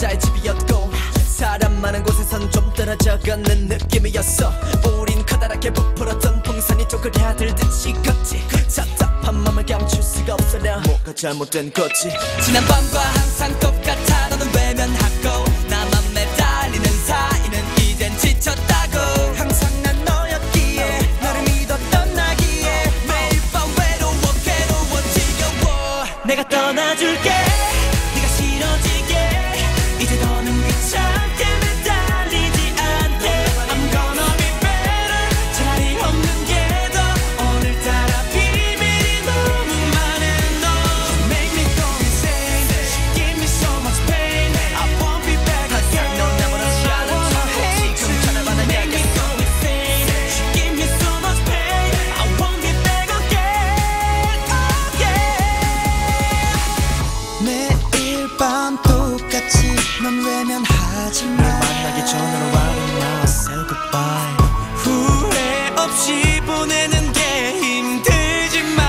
각자의 집이었고 사람 많은 곳에선 좀 떨어져 걷는 느낌이었어. 우린 커다랗게 부풀었던 풍선이 쪼그라들듯이 걷지. 답답한 맘을 감출 수가 없어라. 뭐가 잘못된 거지. 지난밤과 항상 똑같아. 너는 외면하고 나만 매달리는 사이는 이젠 지쳤다고. 항상 난 너였기에 너를 믿었던 나기에 매일 밤 외로워 지겨워. 내가 떠나줄게. 네가 싫어지게. 이제 더는 귀찮게 매달리지 않게. I'm gonna be better. 차라리 없는 게 더. 오늘따라 비밀이 너무 많은 너. You make me go insane. Give me so much pain. I won't be back again. 넌 나무라지 않은 척 지금 전화받아. Make me go insane. Give me so much pain. I won't be back again. Oh yeah. 매일 밤 똑같이 넌 외면하지 마. 널 만나기 전으로 말해 now say goodbye. 후회 없이 보내는 게 힘들지만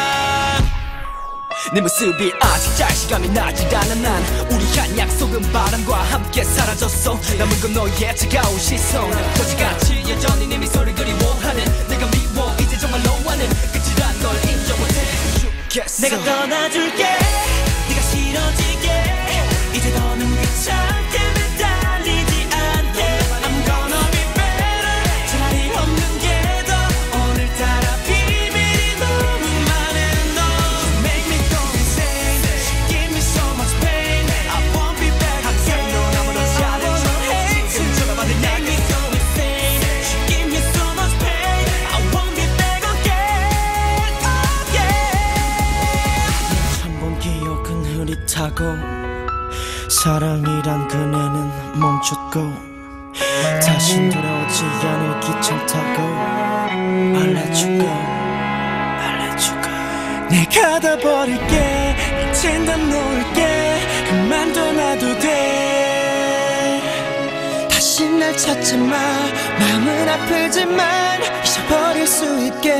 네 모습이 아직 잘 시감이 나질 않아. 난 우리 한 약속은 바람과 함께 사라졌어. 남은 건 너의 차가운 시선. 거지같이 여전히 네 미소를 그리워하는 내가 미워. 이제 정말 너와는 끝이란 걸 인정 못해. 내가 떠나줄게. 네가 싫어지게. 이제 더는 귀찮게 매달리지 않게. I'm gonna be better. 차라리 없는 게 더. 오늘따라 비밀이 너무 많은 너. You make me go insane. Give me so much pain. I won't be back again. 넌 아무렇지 않은 척 지금 전화받은 Make me go insane. Give me so much pain. I won't be back again. Oh yeah. 한번 기억은 흐릿하고 사랑이란 그네는 멈췄고 다신 돌아오지 않을 귀찮다고. I'll let you go. I'll let you go. 내가 다 버릴게. 이젠 다 놓을게. 그만 떠나도 돼. 다시 날 찾지 마. 마음은 아프지만 잊어버릴 수 있게.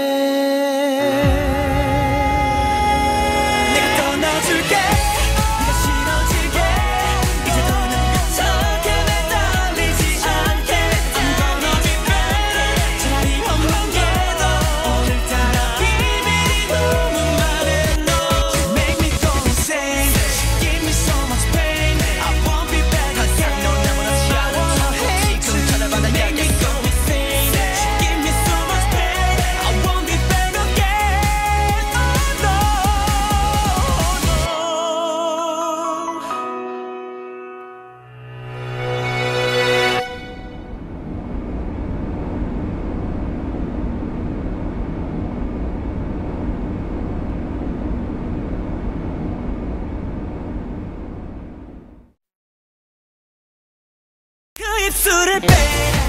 내가 떠나줄게. 그 입술을 빼.